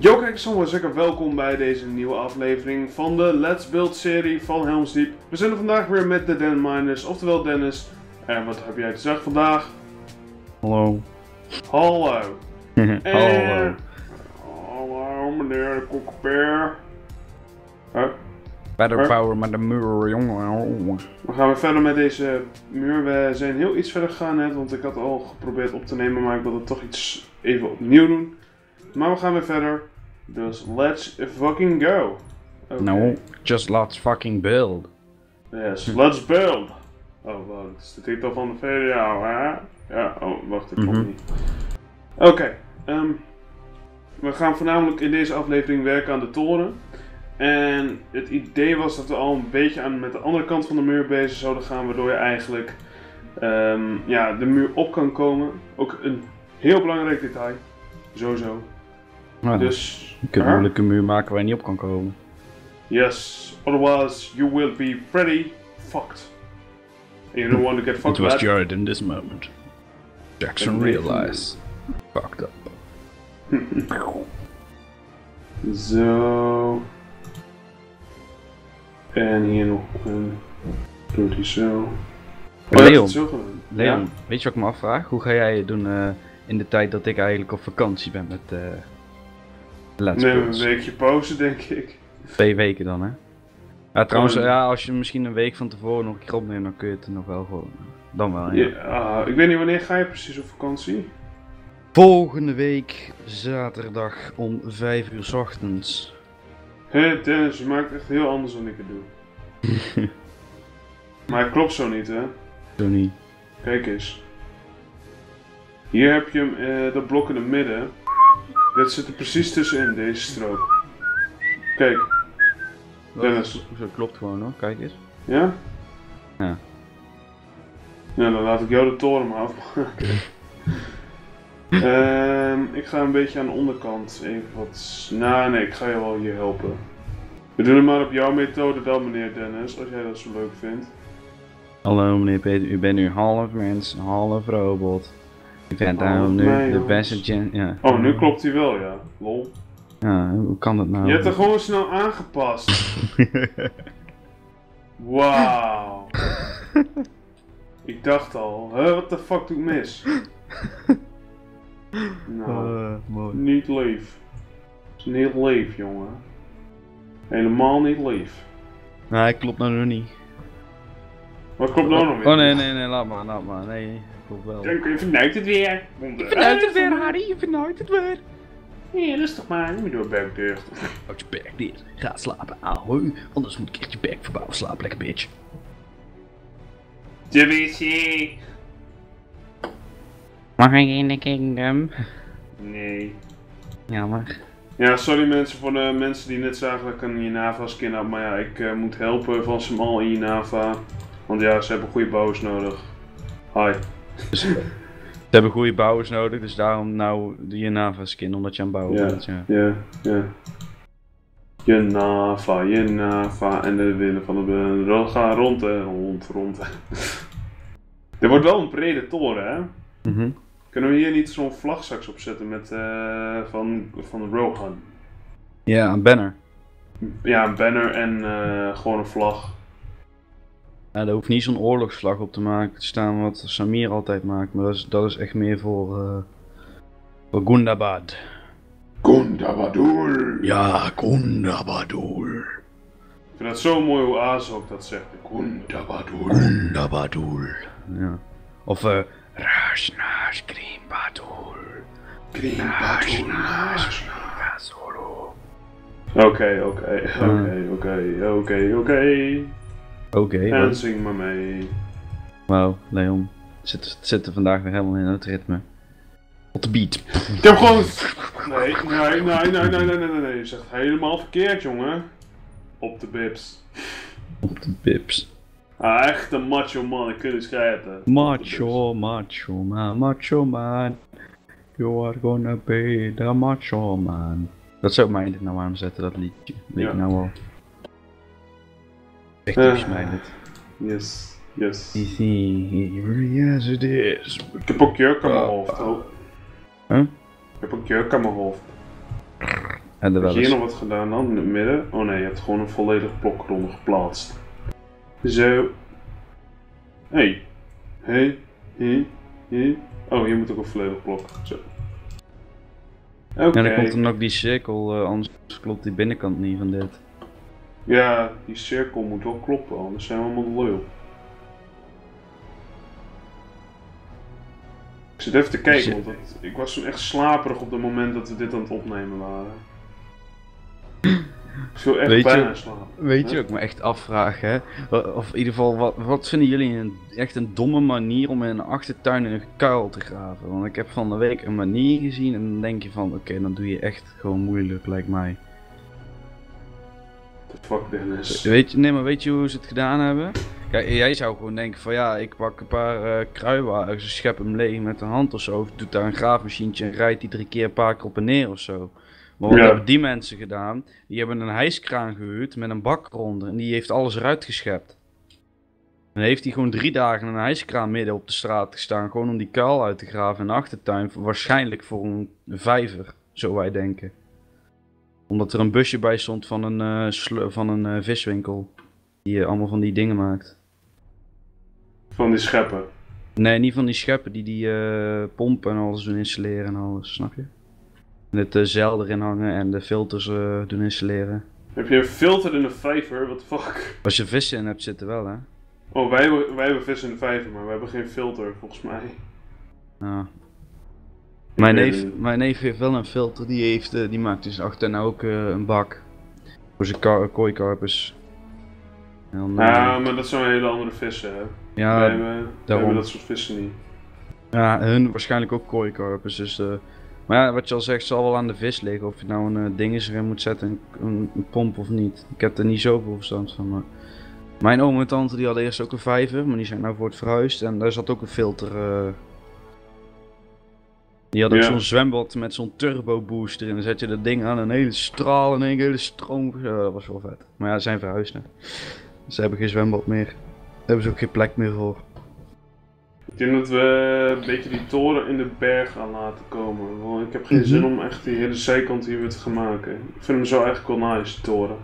Yo kijkers, allemaal zeker welkom bij deze nieuwe aflevering van de Let's Build serie van Helm's Deep. We zijn er vandaag weer met de Den Miners, oftewel Dennis. En wat heb jij te zeggen vandaag? Hallo. Hallo. Hallo. Hallo meneer de kokkepeer. Better power met de muur, jongen. We gaan weer verder met deze muur. We zijn heel iets verder gegaan net, want ik had al geprobeerd op te nemen, maar ik wilde toch iets even opnieuw doen. Maar we gaan weer verder. Dus let's fucking go. Okay. No, just let's fucking build. Yes, let's build. Oh, wow, dat is de titel van de video, hè? Ja, oh, wacht, ik kom niet. Oké, we gaan voornamelijk in deze aflevering werken aan de toren. En het idee was dat we al een beetje met de andere kant van de muur bezig zouden gaan, waardoor je eigenlijk ja, de muur op kan komen. Ook een heel belangrijk detail, sowieso. Nou, Dus je kunt moeilijk een muur maken waar je niet op kan komen. Yes, otherwise you will be pretty fucked. And you don't want to get fucked. It was Jared in this moment. Jackson realized. Fucked up. Zo. En hier nog een. Doet hij zo. Leon, Ja? weet je wat ik me afvraag? Hoe ga jij het doen in de tijd dat ik eigenlijk op vakantie ben met Let's Neem Build? een weekje pauze, denk ik. 2 weken dan, hè? Ja, trouwens, ja, als je misschien een week van tevoren nog een keer opneemt, dan kun je het nog wel gewoon. Dan wel, ja. Ja, ik weet niet wanneer ga je precies op vakantie? Volgende week zaterdag om 5 uur 's ochtends. Hé Dennis, je maakt echt heel anders dan ik het doe. Maar het klopt zo niet, hè? Zo niet. Kijk eens. Hier heb je hem, dat blok in het midden. Dat zit er precies tussenin, deze strook. Kijk. Dennis. Dat klopt gewoon hoor, kijk eens. Ja? Ja. Nou, dan laat ik jou de toren maar afmaken. Ik ga een beetje aan de onderkant even wat... Nou, nee, ik ga je wel hier helpen. We doen het maar op jouw methode dan, meneer Dennis, als jij dat zo leuk vindt. Hallo meneer Peter, u bent nu half mens, half robot. U bent daarom nu de beste gen... Ja. Oh, nu klopt hij wel, ja. Lol. Ja, hoe kan dat nou? Je hebt er gewoon snel aangepast. Wauw. Ik dacht al, what the fuck doe ik mis? Nou, mooi. niet lief. Is niet lief, jongen. Helemaal niet lief. Nee, hij klopt nou nog niet. Wat klopt nou nog weer? Oh nee, laat maar, nee, klopt wel. Je verneukt het weer. Verneukt het weer, Harry, je verneukt het weer. Ja, rustig maar, niet meer door bek dicht. Houd je bek dicht, ga slapen, ahoy, anders moet ik echt je bek verbouwen, slaap lekker bitch. De wc. Mag ik in de kingdom? Nee. Jammer. Ja, sorry mensen voor de mensen die net zagen dat ik een Jinava skin had, maar ja, ik moet helpen van Samal in Jinava. Want ja, ze hebben goede bouwers nodig. Hi. Dus, ze hebben goede bouwers nodig, dus daarom nou de Jinava skin, omdat je aan het bouwen bent. Ja. Jinava en de willen van de gaan rond. Er wordt wel een brede toren, hè? Kunnen we hier niet zo'n vlag straks opzetten met van de Rohan? Ja, een banner. Ja, een banner en gewoon een vlag. Ja, daar hoeft niet zo'n oorlogsvlag op te maken te staan wat Samir altijd maakt, maar dat is echt meer voor Gundabad. Gundabadul! Ja, Gundabadul. Ik vind het zo mooi hoe Azog dat zegt. Gundabadul. Gundabadul. Ja. Of Rashnash Grimbadul. Rashnash Solo. Oké. En zing maar mee. Wauw, Leon. Zit er vandaag weer helemaal in het ritme. Op de beat. Ik heb gewoon... Nee. Je zegt helemaal verkeerd, jongen. Op de bips. Op de bips. Ah, echt een macho man, ik kan niet schrijven. Macho man. You are gonna be the macho man. Dat zou mij dit nou aanzetten, dat liedje. Weet je nou al. Echt typisch mij dit. Yes. Yes it is. Ik heb ook jurk aan mijn hoofd. Huh? Ik heb ook jurk aan mijn hoofd. En er Heb wel je hier eens. nog wat gedaan dan, in het midden? Oh nee, je hebt gewoon een volledig blok eronder geplaatst. Zo. Hey. Hey. Hey. Oh, hier moet ook een volledig blok. Zo. Oké. En dan komt er nog die cirkel, anders klopt die binnenkant niet van dit. Ja, die cirkel moet wel kloppen, anders zijn we allemaal de lul. Ik zit even te kijken, want ik was toen echt slaperig op het moment dat we dit aan het opnemen waren. Ik viel echt bijna in slaap. Weet je ook me echt afvragen, hè? Of in ieder geval, wat vinden jullie echt een domme manier om in een achtertuin in een kuil te graven? Want ik heb van de week een manier gezien en dan denk je van, oké, dan doe je echt gewoon moeilijk, lijkt mij. The fuck, Dennis. Weet je hoe ze het gedaan hebben? Kijk, jij zou gewoon denken van ja, ik pak een paar kruiwagens, schep hem leeg met een hand of zo, of doe daar een graafmachientje en rijdt die 3 keer een paar keer op en neer of zo. Maar wat hebben die mensen gedaan? Die hebben een hijskraan gehuurd met een bak eronder en die heeft alles eruit geschept. En heeft hij gewoon 3 dagen een hijskraan midden op de straat gestaan, gewoon om die kuil uit te graven in de achtertuin, waarschijnlijk voor een vijver, zo wij denken. Omdat er een busje bij stond van een viswinkel, die allemaal van die dingen maakt. Van die scheppen. Nee, niet van die scheppen die pompen en alles doen installeren en alles, snap je? En het zeil erin hangen en de filters doen installeren. Heb je een filter in de vijver? What the fuck? Als je vissen in hebt zitten wel, hè? Oh, wij hebben vis in de vijver, maar wij hebben geen filter, volgens mij. Ja. Mijn neef heeft wel een filter, die maakt dus achter nou ook een bak. Voor zijn kooikarpers. Ja, maar dat zijn hele andere vissen, hè? Ja, wij hebben dat soort vissen niet. Ja, hun waarschijnlijk ook kooikarpers, dus maar ja, wat je al zegt, zal wel aan de vis liggen of je nou een ding is erin moet zetten, een pomp of niet. Ik heb er niet zoveel verstand van, maar... Mijn oom en tante die hadden eerst ook een vijver, maar die zijn nou voor het verhuisd en daar zat ook een filter. Die hadden ook zo'n zwembad met zo'n turbo booster en dan zet je dat ding aan, een hele straal en een hele stroom. Ja, dat was wel vet. Maar ja, ze zijn verhuisd hè. Ze hebben geen zwembad meer. Daar hebben ze ook geen plek meer voor. Ik denk dat we een beetje die toren in de berg aan laten komen. Want ik heb geen zin om echt die hele zijkant hier weer te gaan maken. Ik vind hem zo eigenlijk wel nice, die toren.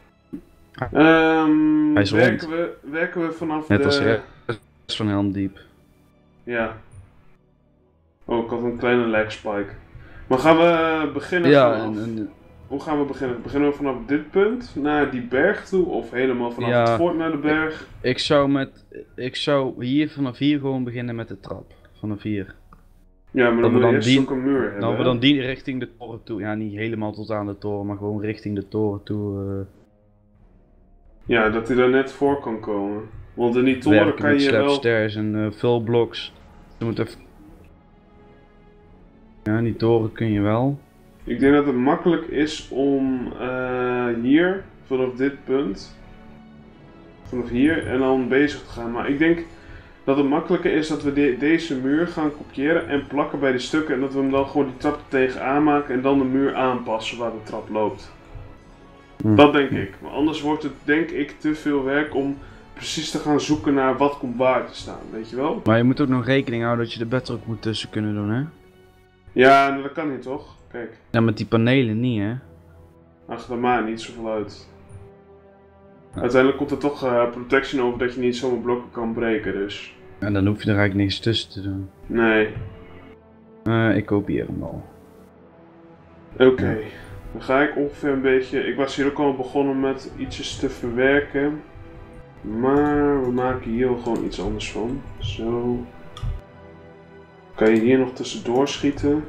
Hij is werken we vanaf net als de rest van Helm Diep. Ja. Oh, ik had een kleine lag spike. Maar gaan we beginnen vanaf... Hoe gaan we beginnen? Beginnen we vanaf dit punt naar die berg toe of helemaal vanaf het fort naar de berg? Ik zou hier vanaf hier gewoon beginnen met de trap. Vanaf hier. Ja, maar dan moeten we eerst ook een muur hebben. Nou, we dan die richting de toren toe. Ja, niet helemaal tot aan de toren, maar gewoon richting de toren toe. Ja, dat hij daar net voor kan komen. Want in die toren kan je wel... stairs en full blocks. Je moet even... Ja, in die toren kun je wel. Ik denk dat het makkelijk is om hier, vanaf dit punt, vanaf hier en dan bezig te gaan. Maar ik denk dat het makkelijker is dat we deze muur gaan kopiëren en plakken bij de stukken. En dat we hem dan gewoon die trap tegenaan maken en dan de muur aanpassen waar de trap loopt. Dat denk ik. Maar anders wordt het denk ik te veel werk om precies te gaan zoeken naar wat komt waar te staan, weet je wel? Maar je moet ook nog rekening houden dat je de bedrock moet tussen kunnen doen, hè? Ja, dat kan niet toch? Kijk. Ja, met die panelen niet, hè? Ach, dat maakt niet zoveel uit. Ja. Uiteindelijk komt er toch protection over dat je niet zomaar blokken kan breken, dus... En dan hoef je er eigenlijk niks tussen te doen. Nee. Ik kopieer hem al. Oké. Dan ga ik ongeveer een beetje... Ik was hier ook al begonnen met ietsjes te verwerken. Maar we maken hier wel gewoon iets anders van. Zo. Kan je hier nog tussendoor schieten?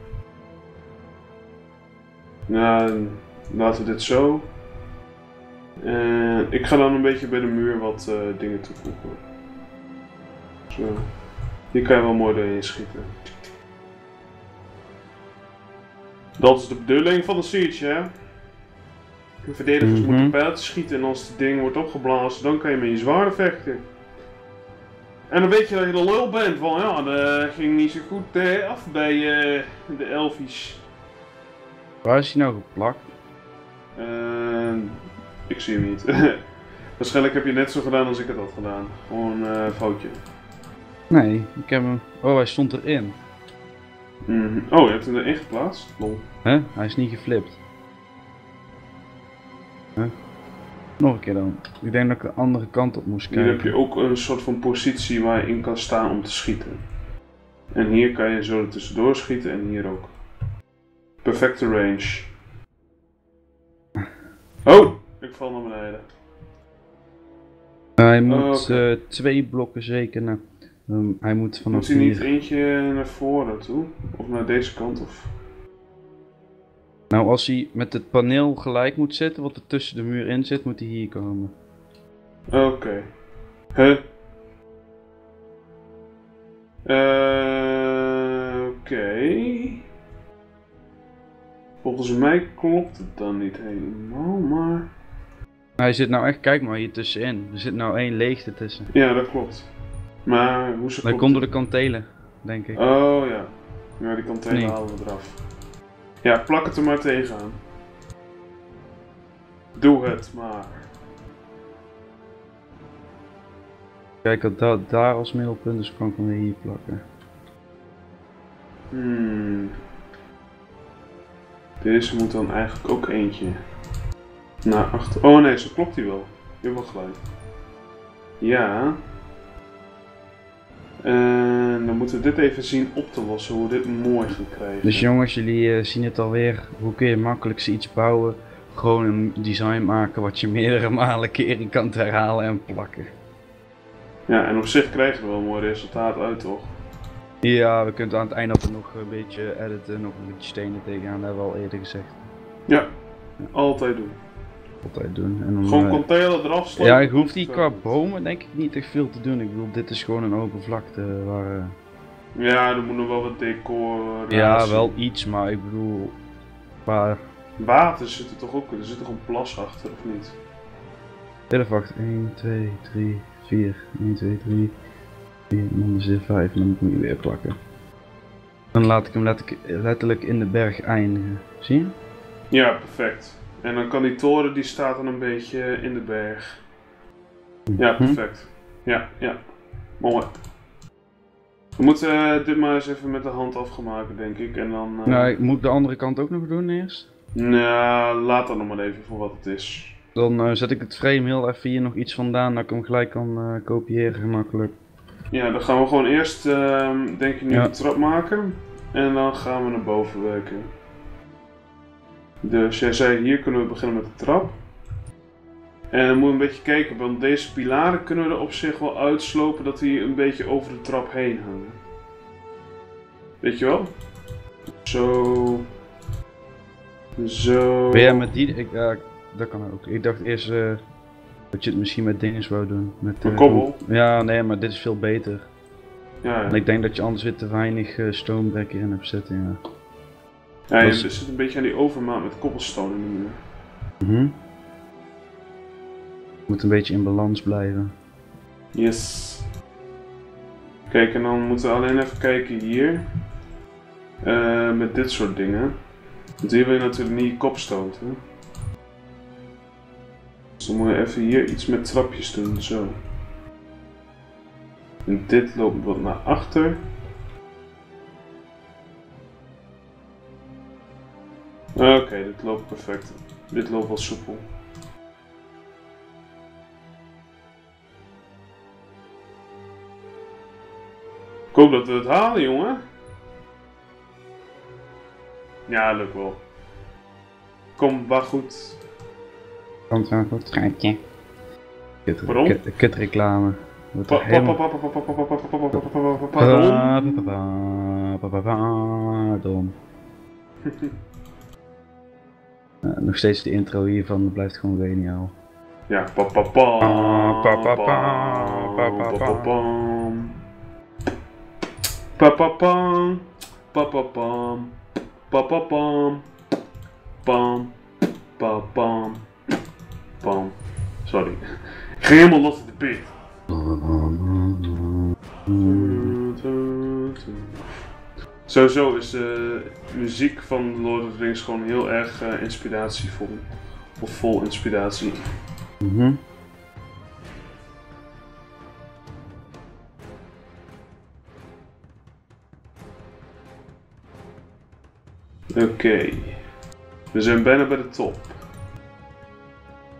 Nou, laten we dit zo. Ik ga dan een beetje bij de muur wat dingen toevoegen. Zo. Hier kan je wel mooi doorheen schieten. Dat is de bedoeling van de siege, hè? De verdedigers moeten pijltjes schieten en als het ding wordt opgeblazen, dan kan je met je zwaarden vechten. En dan weet je dat je de lul bent, van ja, dat ging niet zo goed af bij de elfies. Waar is hij nou geplakt? Ik zie hem niet. Waarschijnlijk heb je net zo gedaan als ik het had gedaan. Gewoon een foutje. Nee, ik heb hem... Oh, hij stond erin. Oh, je hebt hem erin geplaatst? Lol. Huh? Hij is niet geflipt. Nog een keer dan. Ik denk dat ik de andere kant op moest kijken. Hier heb je ook een soort van positie waar je in kan staan om te schieten. En hier kan je zo er tussendoor schieten en hier ook. Perfecte range. Oh, ik val naar beneden. Hij moet 2 blokken zeker naar. Hij moet vanaf Moet hij niet hier. eentje naar voren toe? Of naar deze kant? Of... Nou, als hij met het paneel gelijk moet zitten, wat er tussen de muur in zit, moet hij hier komen. Oké. Huh? Oké. Volgens mij klopt het dan niet helemaal, maar... Hij zit nou echt, kijk maar hier tussenin. Er zit nou 1 leegte tussen. Ja, dat klopt. Maar hoe ze Dat komt door de kantelen, denk ik. Oh ja. Ja, die kantelen Nee. halen we eraf. Ja, plak het er maar tegenaan. Doe het maar. Kijk, dat daar als middelpunt, dus kan ik hem weer hier plakken. Deze moet dan eigenlijk ook eentje naar achter. Oh nee, zo klopt die wel. Je hebt wel gelijk. Ja. En dan moeten we dit even zien op te lossen, hoe we dit mooi gaan krijgen. Dus jongens, jullie zien het alweer. Hoe kun je makkelijkst iets bouwen? Gewoon een design maken wat je meerdere malen keren kan herhalen en plakken. Ja, en op zich krijgen we wel een mooi resultaat uit, toch? Ja, we kunnen aan het einde altijd nog een beetje editen, nog een beetje stenen tegenaan, dat hebben we al eerder gezegd. Ja, altijd doen. Altijd doen. En dan, Gewoon kantelen eraf slopen. ja, ik hoef die qua bomen denk ik niet echt veel te doen. Ik bedoel, dit is gewoon een open vlakte waar... Ja, er moet nog wel wat decor. Ja, wel iets, maar ik bedoel... Waar... Water zit er toch ook, er zit toch een plas achter, of niet? Wacht, 1, 2, 3, 4, 1, 2, 3, 4, en dan is er 5 en dan moet ik hem weer plakken. Dan laat ik hem letterlijk in de berg eindigen. Zie je? Ja, perfect. En dan kan die toren, die staat dan een beetje in de berg. Ja, perfect. Ja, ja. Mooi. We moeten dit maar eens even met de hand afgemaakt, denk ik. En dan... Nou, ik moet de andere kant ook nog doen eerst. Nou, laat dat nog maar even voor wat het is. Dan zet ik het frame heel even hier nog iets vandaan, dat ik hem gelijk kan kopiëren gemakkelijk. Ja, dan gaan we gewoon eerst, denk ik, nu Ja. een trap maken. En dan gaan we naar boven werken. Dus jij zei, hier kunnen we beginnen met de trap. En dan moet je een beetje kijken, want deze pilaren kunnen we er op zich wel uitslopen dat die een beetje over de trap heen hangen. Weet je wel? Zo. Zo. Ben jij met die... dat kan ook. Ik dacht eerst dat je het misschien met dinges wou doen. Met, Een kobbel? Ja, nee, maar dit is veel beter. Ja, ja. En ik denk dat je anders weer te weinig stoombrek hierin hebt zitten, ja. Ja, je Dat is- zit een beetje aan die overmaat met cobblestone in de muur. Mhm. Moet een beetje in balans blijven. Yes. Kijk, en dan moeten we alleen even kijken hier. Met dit soort dingen. Want hier wil je natuurlijk niet je kop stoten. Dus dan moet je even hier iets met trapjes doen, zo. En dit loopt wat naar achter. Oké, dit loopt perfect. Dit loopt wel soepel. Ik hoop dat we het halen, jongen. Ja, lukt wel. Kom, maar goed. Komt wel goed, gaatje. Waarom? Kut reclame. Wordt er helemaal... Pardon? Nog steeds de intro hiervan blijft gewoon geniaal. Ja, Sorry. Ik ging helemaal los in de beat. Sowieso is de muziek van Lord of the Rings gewoon heel erg inspiratievol. Of vol inspiratie. Oké. We zijn bijna bij de top.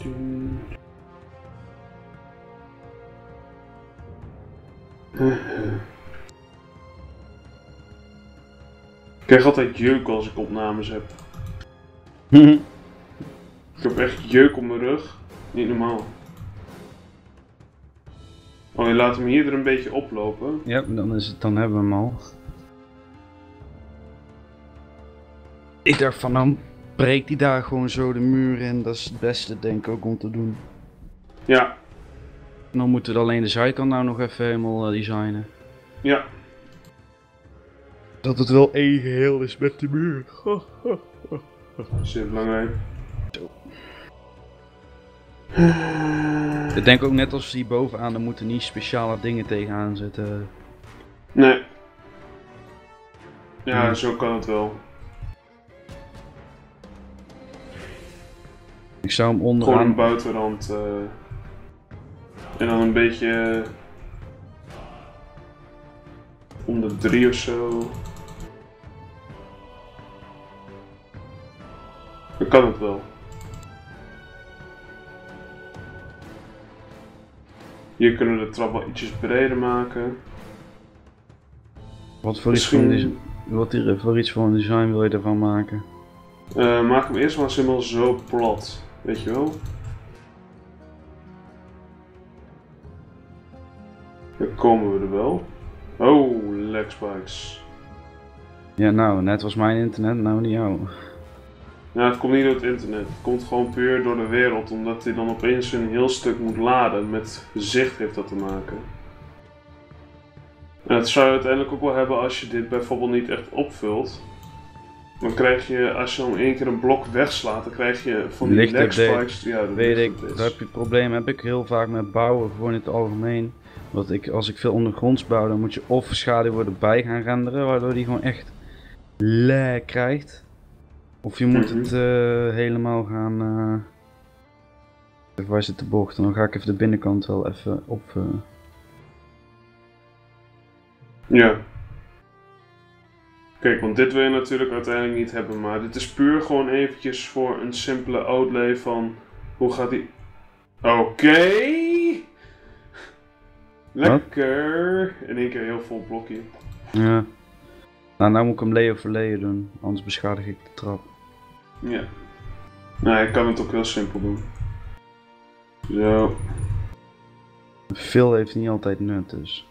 Ik krijg altijd jeuk als ik opnames heb. Ik heb echt jeuk op mijn rug. Niet normaal. Oh, je laat hem hier er een beetje oplopen. Ja, dan hebben we hem al. Ik dacht van dan breekt hij daar gewoon zo de muur in. Dat is het beste denk ik ook om te doen. Ja. En dan moeten we alleen de zijkant nou nog even helemaal designen. Ja. Dat het wel één geheel is met de muur. Zeer belangrijk. Ik denk ook net als hier bovenaan, er moeten niet speciale dingen tegenaan zitten. Nee. Ja, zo kan het wel. Ik zou hem onderaan... Gewoon een buitenrand. En dan een beetje... om de 3 of zo. Dan kan het wel. Hier kunnen we de trap wel ietsjes breder maken. Wat voor iets voor een design wil je ervan maken? Maak hem eerst maar eens helemaal zo plat. Weet je wel? Dan komen we er wel. Oh, lag spikes. Ja, nou, net was mijn internet, nou niet jou. Ja, het komt niet door het internet. Het komt gewoon puur door de wereld, omdat hij dan opeens een heel stuk moet laden. Met zicht heeft dat te maken. En dat zou je uiteindelijk ook wel hebben als je dit bijvoorbeeld niet echt opvult. Dan krijg je, als je dan 1 keer een blok wegslaat, dan krijg je van die lag spikes. Ja, weet ik, dat heb je het probleem heb ik heel vaak met bouwen, gewoon in het algemeen. Want als ik veel ondergronds bouw, dan moet je of schaduw erbij gaan renderen, waardoor die gewoon echt lag krijgt. Of je moet het helemaal gaan... Even, waar zit de bocht? En dan ga ik even de binnenkant wel even op... Ja. Kijk, want dit wil je natuurlijk uiteindelijk niet hebben, maar dit is puur gewoon eventjes voor een simpele outlay van... Hoe gaat die... Oké. Lekker. In één keer heel vol blokje. Ja. Nou moet ik hem layer voor layer doen, anders beschadig ik de trap. Ja. Nou, ik kan het ook heel simpel doen. Zo. Veel heeft niet altijd nut, dus.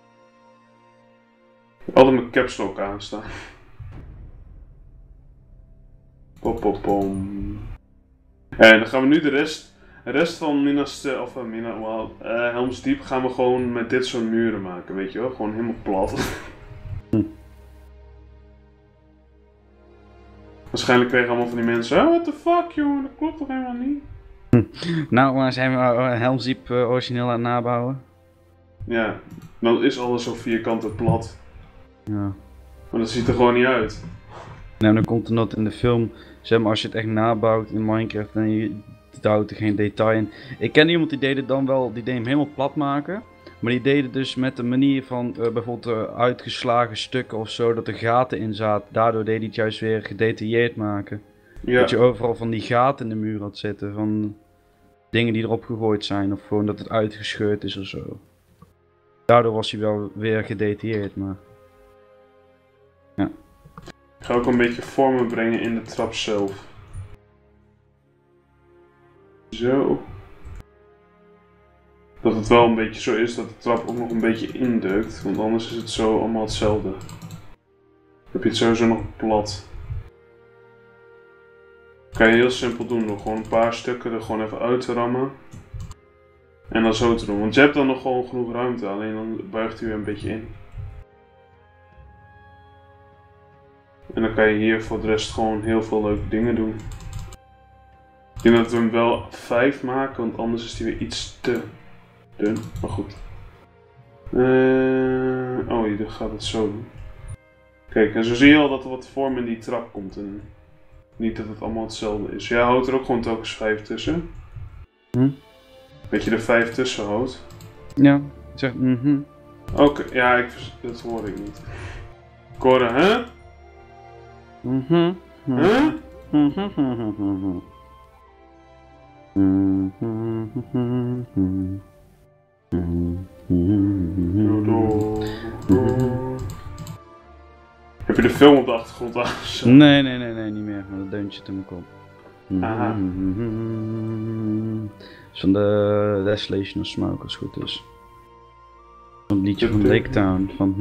Altijd mijn caps lock aanstaan. Pom. En dan gaan we nu de rest van Helm's Deep gaan we gewoon met dit soort muren maken, weet je wel? Gewoon helemaal plat. Waarschijnlijk kregen allemaal van die mensen, oh, what the fuck joh, dat klopt toch helemaal niet? Nou, maar zijn we Helm's Deep origineel aan het nabouwen? Ja, dan is alles zo vierkant en plat. Ja. Maar dat ziet er gewoon niet uit. Nou, dan komt er nog in de film, zeg maar als je het echt nabouwt in Minecraft en je houdt er geen detail in. Ik ken iemand die deed het dan wel, die deed hem helemaal plat maken. Maar die deden dus met de manier van bijvoorbeeld uitgeslagen stukken of zo, dat er gaten in zaten. Daardoor deed hij het juist weer gedetailleerd maken. Ja. Dat je overal van die gaten in de muur had zitten, van dingen die erop gegooid zijn of gewoon dat het uitgescheurd is of zo. Daardoor was hij wel weer gedetailleerd, maar... Ja. Ik ga ook een beetje vormen brengen in de trap zelf. Zo. Dat het wel een beetje zo is dat de trap ook nog een beetje indeukt, want anders is het zo allemaal hetzelfde. Dan heb je het sowieso nog plat. Kan je heel simpel doen door gewoon een paar stukken er gewoon even uit te rammen. En dan zo te doen, want je hebt dan nog gewoon genoeg ruimte, alleen dan buigt hij weer een beetje in. En dan kan je hier voor de rest gewoon heel veel leuke dingen doen. Ik denk dat we hem wel 5 maken, want anders is hij weer iets te dun. Maar goed. Oh, hier gaat het zo doen. Kijk, en zo zie je al dat er wat vorm in die trap komt. En niet dat het allemaal hetzelfde is. Jij houdt er ook gewoon telkens 5 tussen. Dat je er 5 tussen houdt. Ja, ik zeg Oké, ja, dat hoorde ik niet. Ik hoorde, hè? Heb je de film op de achtergrond aangezet? Nee, niet meer. Maar dat deuntje in mijn kop. Aha. Dat is van de Desolation of Smoke, als het goed is. Een liedje van Lake Town. Van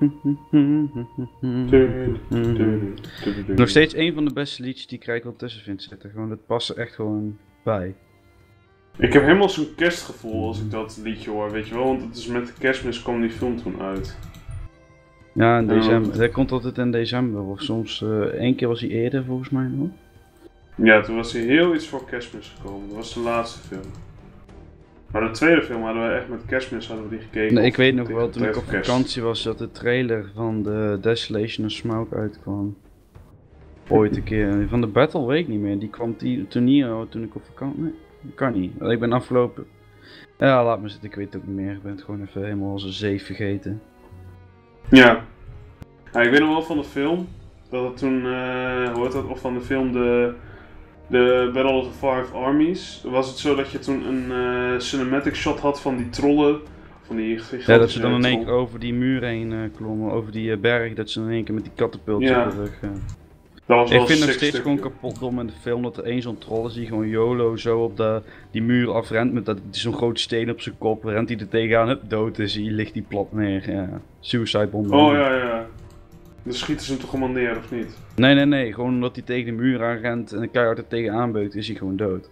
nog steeds een van de beste liedjes die ik er eigenlijk wel tussen vind zitten. Gewoon, dat past er echt gewoon bij. Ik heb helemaal zo'n kerstgevoel als ik dat liedje hoor, weet je wel, want het is met de kerstmis kwam die film toen uit. Ja, in december. Dat komt altijd in december, of soms één keer was hij eerder volgens mij nog. Ja, toen was hij heel iets voor kerstmis gekomen, dat was de laatste film. Maar de tweede film hadden we echt met kerstmis hadden we die gekeken. Nee, ik weet nog wel, toen ik op vakantie was, dat de trailer van de Desolation of Smoke uitkwam. Ooit een keer. Van de Battle weet ik niet meer, die kwam toen niet, toen ik op vakantie... Nee, dat kan niet. Ik ben afgelopen... Ja, laat me zitten, ik weet het ook niet meer. Ik ben het gewoon even helemaal als een zeef vergeten. Ja. Ja, ik weet nog wel van de film, dat het toen, hoe heet dat, of van de film de Battle of the Five Armies. Was het zo dat je toen een cinematic shot had van die trollen, van die gigantische ja, dat ze dan in één keer over die muur heen klommen, over die berg, dat ze in één keer met die katapultje op de rug. Dat was wel ik vind nog steeds gewoon kapot dom in de film dat er één zo'n troll is die gewoon YOLO zo op die muur afrent met zo'n grote steen op zijn kop, rent hij er tegenaan, hup, dood is hij, ligt hij plat neer. Ja. Suicide bomb. Oh ja. Dan schieten ze hem toch allemaal neer, of niet? Nee, gewoon omdat hij tegen de muur aan rent en keihard er tegenaan beukt, is hij gewoon dood.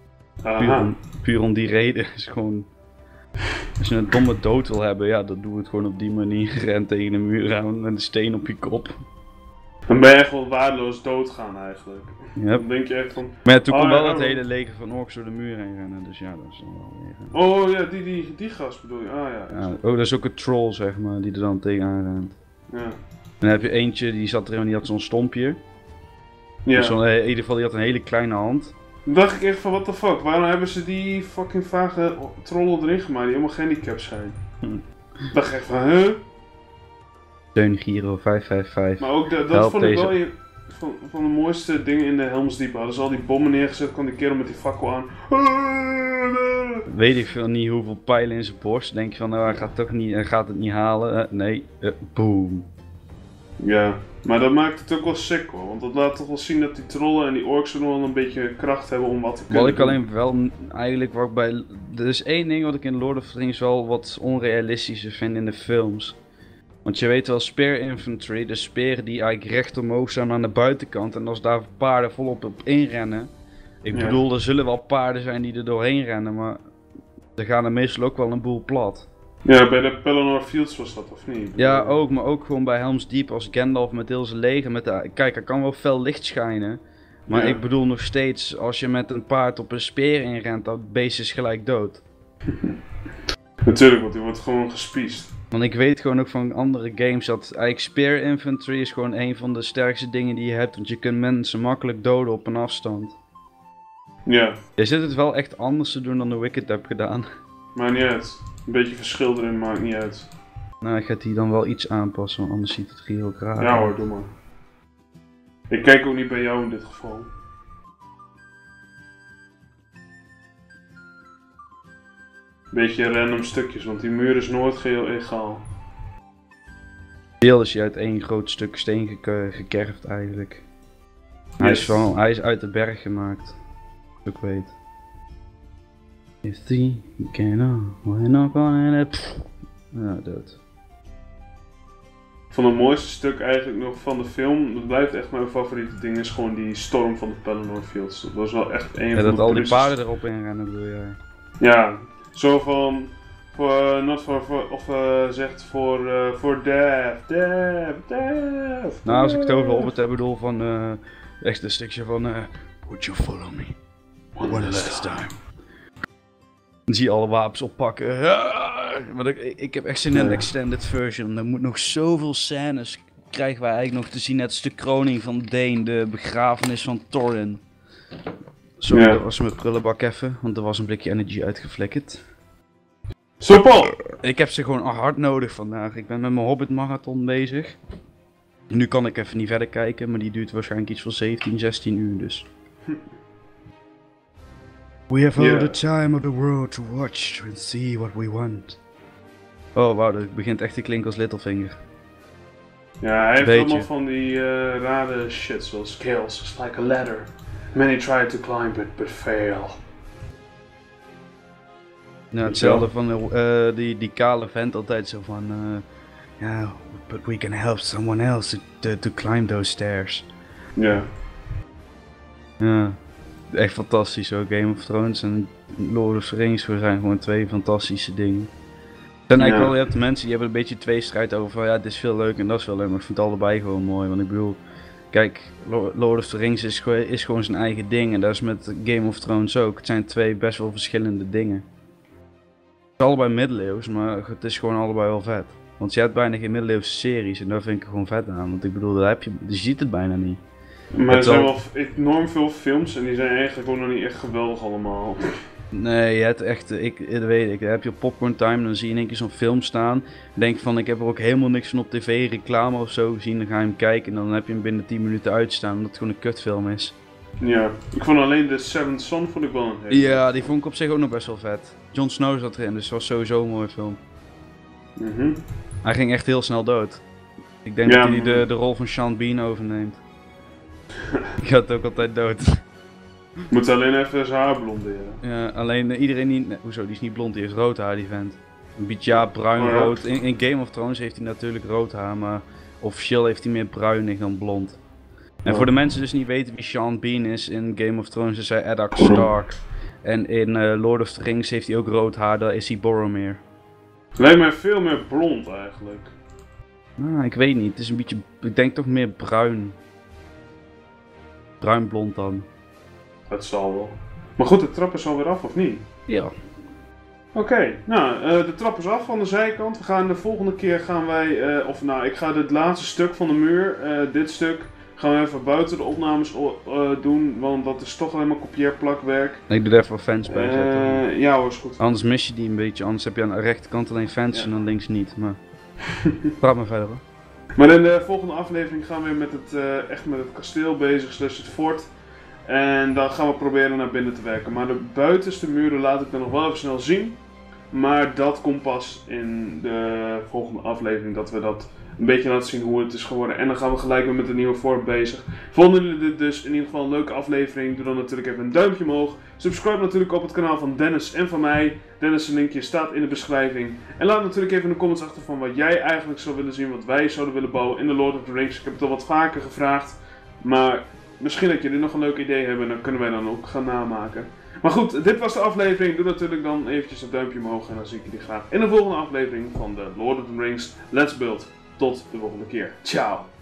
Puur om die reden is gewoon... Als je een domme dood wil hebben, ja, dan doe het gewoon op die manier. Rent tegen de muur aan met een steen op je kop. Dan ben je echt wel waardeloos doodgaan eigenlijk. Yep. Dan denk je echt van... Maar ja, toen kon wel het hele leger van orks door de muur heen rennen, dus ja, dat is dan wel weer... Oh ja, die gast bedoel je, ja. Oh, dat is ook een troll, zeg maar, die er dan tegenaan rent. Ja. En dan heb je eentje, die zat er en die had zo'n stompje. Ja. Dus in ieder geval, die had een hele kleine hand. Dan dacht ik echt van, what the fuck, waarom hebben ze die fucking vage trollen erin gemaakt die helemaal gehandicapt zijn? Ik dacht echt van, huh? Steun Giro 555. Maar ook dat vond ik wel van de mooiste dingen in de Helm's Deep. Hadden ze al die bommen neergezet, kwam die kerel met die fakkel aan. Weet ik veel niet hoeveel pijlen in zijn borst. Denk je van, nou hij gaat het niet halen. Nee, boom. Ja, maar dat maakt het ook wel sick hoor. Want dat laat toch wel zien dat die trollen en die orks nog wel een beetje kracht hebben om wat te kunnen Wat ik doen. alleen wel eigenlijk wat ik bij... Er is één ding wat ik in Lord of the Rings wel wat onrealistischer vind in de films. Want je weet wel, spear infantry, de speren die eigenlijk recht omhoog staan aan de buitenkant. En als daar paarden volop op inrennen. Ik bedoel, er zullen wel paarden zijn die er doorheen rennen, maar er gaan er meestal ook wel een boel plat. Ja, bij de Pelennor Fields was dat, of niet? Ja, ook, maar ook gewoon bij Helm's Deep als Gandalf met heel zijn leger. Kijk, er kan wel fel licht schijnen. Maar ik bedoel nog steeds, als je met een paard op een speer inrent, dat beest is gelijk dood. Natuurlijk, want die wordt gewoon gespiest. Want ik weet gewoon ook van andere games dat eigenlijk spear infantry is gewoon een van de sterkste dingen die je hebt. Want je kunt mensen makkelijk doden op een afstand. Ja. Je zit het wel echt anders te doen dan de Wicked heb gedaan. Maakt niet uit. Een beetje verschil erin maakt niet uit. Nou, ik ga die dan wel iets aanpassen, want anders ziet het er heel raar uit. Ja hoor, doe maar. Ik kijk ook niet bij jou in dit geval. Beetje random stukjes, want die muur is nooit geheel egaal. Deel is hij uit één groot stuk steen gekerfd eigenlijk. Yes. Hij is uit de berg gemaakt. Dat ik weet. If the can we're not gonna let... Ja, dood. Van het mooiste stuk eigenlijk nog van de film, dat blijft echt mijn favoriete ding, is gewoon die storm van de Pelennor Fields. Dat was wel echt een van de dat al die bruisjes. paarden erop inrennen bedoel jij? Ja, zo van, zegt voor death. Nou, als ik het over Hobbit heb bedoel van, echt een stukje van, would you follow me? One last time. Dan zie je alle wapens oppakken. Maar ik heb echt zin in een extended version. Er moet nog zoveel scènes krijgen wij eigenlijk nog te zien. Net als de kroning van Dane, de begrafenis van Thorin. Sorry, dat was mijn prullenbak even, want er was een blikje energy uitgeflikkerd. Soepel! Ik heb ze gewoon hard nodig vandaag. Ik ben met mijn Hobbit marathon bezig. Nu kan ik even niet verder kijken, maar die duurt waarschijnlijk iets van 17, 16 uur dus. We have all Ja. the time of the world to watch and see what we want. Oh wauw, dat begint echt te klinken als Littlefinger. Ja, hij heeft Beetje. allemaal van die rare shit zoals scales, it's like a ladder. Many try to climb it, but fail. Nou, hetzelfde van die kale vent altijd zo van... Ja, but we can help someone else to climb those stairs. Ja. Ja, echt fantastisch hoor. Game of Thrones en Lord of the Rings zijn gewoon twee fantastische dingen. En eigenlijk wel, je hebt mensen die hebben een beetje tweestrijd over van ja, dit is veel leuk en dat is wel leuk, maar ik vind het allebei gewoon mooi. Want ik bedoel, kijk, Lord of the Rings is gewoon zijn eigen ding en dat is met Game of Thrones ook. Het zijn twee best wel verschillende dingen. Het is allebei middeleeuws, maar het is gewoon allebei wel vet. Want je hebt bijna geen middeleeuwse series en daar vind ik er gewoon vet aan. Want ik bedoel, je ziet het bijna niet. Maar er zijn wel enorm veel films en die zijn eigenlijk ook nog niet echt geweldig allemaal. Nee, je hebt echt, dat weet ik. Dan heb je op Popcorn Time, dan zie je in één keer zo'n film staan. Denk van, ik heb er ook helemaal niks van op tv, reclame of zo gezien. Dan ga je hem kijken en dan heb je hem binnen 10 minuten uitstaan, omdat het gewoon een kutfilm is. Ja, ik vond alleen The Seventh Son vond ik wel een hele. Ja, die vond ik op zich ook nog best wel vet. Jon Snow zat erin, dus het was sowieso een mooie film. Hij ging echt heel snel dood. Ik denk dat hij de rol van Sean Bean overneemt. Die gaat ook altijd dood. Moet alleen even zijn haar blonderen. Ja, alleen iedereen niet... Nee, hoezo, die is niet blond, die heeft rood haar, die vent. Een beetje ja, bruin-rood. In Game of Thrones heeft hij natuurlijk rood haar, maar officieel heeft hij meer bruinig dan blond. En voor de mensen dus niet weten wie Sean Bean is, in Game of Thrones is hij Eddard Stark. En in Lord of the Rings heeft hij ook rood haar, daar is hij Boromir. Lijkt mij veel meer blond eigenlijk. Nou, ik weet niet, het is een beetje... Ik denk toch meer bruin. Bruin-blond dan. Dat zal wel. Maar goed, de trap is alweer af, of niet? Ja. Oké, nou, de trap is af van de zijkant. We gaan de volgende keer gaan wij, ik ga dit laatste stuk van de muur, dit stuk, gaan we even buiten de opnames doen, want dat is toch alleen maar kopieerplakwerk. Ik doe er even fans bij zetten. Ja hoor, is goed. Anders mis je die een beetje, anders heb je aan de rechterkant alleen fans en aan links niet, maar... Praat maar verder hoor. Maar in de volgende aflevering gaan we weer met het kasteel bezig, slash het fort. En dan gaan we proberen naar binnen te werken. Maar de buitenste muren laat ik dan nog wel even snel zien. Maar dat komt pas in de volgende aflevering, dat we dat een beetje laten zien hoe het is geworden. En dan gaan we gelijk weer met een nieuwe fort bezig. Vonden jullie dit dus in ieder geval een leuke aflevering? Doe dan natuurlijk even een duimpje omhoog. Subscribe natuurlijk op het kanaal van Dennis en van mij. Dennis' linkje staat in de beschrijving. En laat natuurlijk even in de comments achter van wat jij eigenlijk zou willen zien. Wat wij zouden willen bouwen in de Lord of the Rings. Ik heb het al wat vaker gevraagd. Maar misschien dat jullie nog een leuk idee hebben. Dan kunnen wij dan ook gaan namaken. Maar goed, dit was de aflevering. Doe natuurlijk dan eventjes een duimpje omhoog. En dan zie ik jullie graag in de volgende aflevering van de Lord of the Rings Let's Build. Tot de volgende keer. Ciao!